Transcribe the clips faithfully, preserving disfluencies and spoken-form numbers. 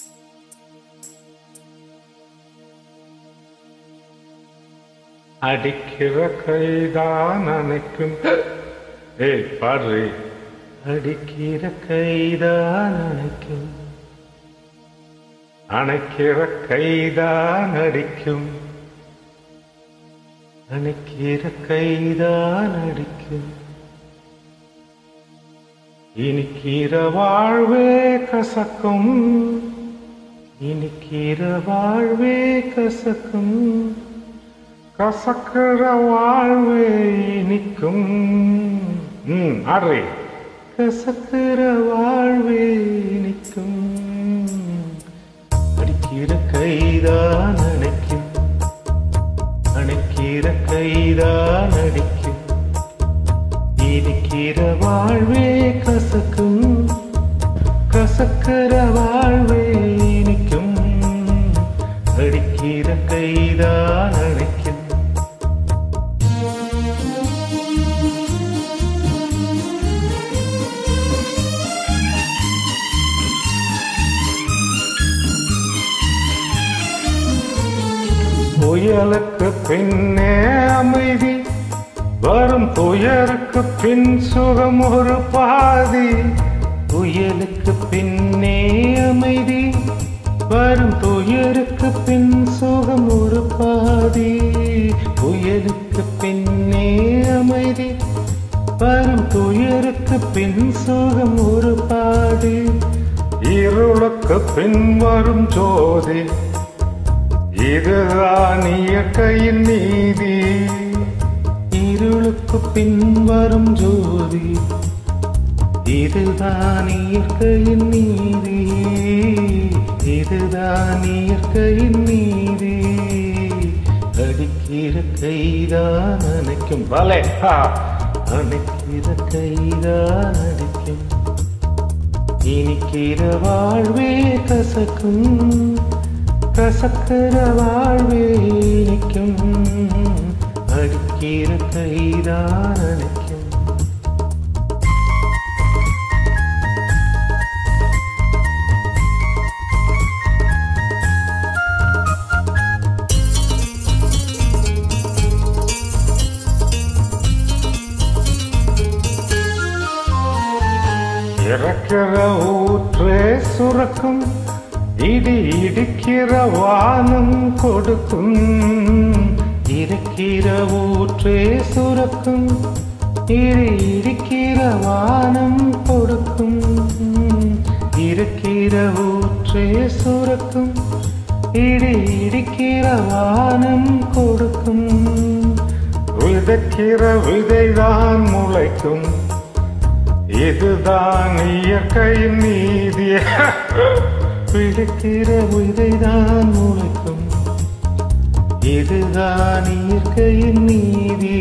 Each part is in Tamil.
அடிக்கிற கைதான் அணைக்கும். ஏய் பாரு. அடிக்கிற கைதான் அணைக்கும், அணைக்கிற கைதான் அடிக்கும், அணைக்கிற கைதான் அடிக்கும். இனிக்கிற வாழ்வே கசக்கும், இனிக்கிற வாழ்வே கசக்கும், கசக்கிற வாழ்வே இனிக்கும். ம் ஆறு. கசக்கிற வாழ்வே இனிக்கும். அடிக்கிற கைதான் அணைக்கும், அணைக்கிற கைதான் அடிக்கும். இனிக்கிற வாழ்வே கசக்கும், கசக்கிற வாழ்வே இனிக்கும். அடிக்கிற கைதான் அணைக்கும். புயலுக்கு பின்னே அமைதி வரும், துயருக்கு பின் சுகம் ஒரு பாதி. புயலுக்கு பின்னே அமைதி வரும், துயருக்கு பின் சுகம் ஒரு பாதி. புயலுக்கு பின்னே அமைதி வரும், துயருக்கு பின் சுகம் ஒரு பாதி. இருளுக்கு பின் வரும் ஜோதி, இதுதான் இயற்கையின் நீதி. இருளுக்கு பின் வரும் ஜோதி, இதுதான் இயற்கையின் நீதி. இதுதான் இயற்கையின் நீதி. அடிக்கிற கைதான் அணைக்கும். பலே அணைக்கிற கைதான் அடிக்கும். இனிக்கிற வாழ்வே கசக்கும், கசக்கிற வாழ்வே இனிக்கும். அடிக்கிற கைதான் அணைக்கும். இறக்கிற ஊற்றே சுரக்கும், இடி இடிக்கிற வானம் கொடுக்கும். இருக்கிற ஊற்றே சுரக்கும், இடி இடிக்கிற வானம் கொடுக்கும். இருக்கிற ஊற்றே சுரக்கும், இடி இடிக்கிற வானம் கொடுக்கும். விதைக்கிற விதைதான் முளைக்கும், இதுதான் இயற்கையின் நீதி. விதைக்கிற விதைதான் முளைக்கும், இதுதான் இயற்கையின் நீதி.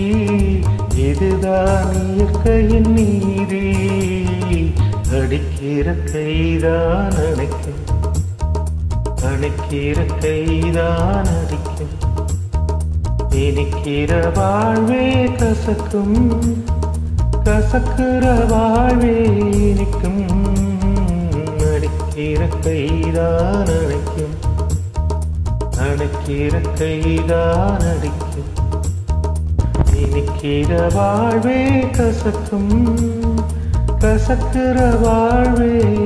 இதுதான் இயற்கையின் நீதி. அடிக்கிற கைதான் அணைக்கும், அணைக்கிற கைதான் அடிக்கும். இனிக்கிற வாழ்வே கசக்கும், கசக்கிற வாழ்வே இனிக்கும். அடிக்கிற கைதான் அணைக்கும், அணைக்கிற கைதான் அடிக்கும். இனிக்கிற வாழ்வே கசக்கும், கசக்கிற வாழ்வே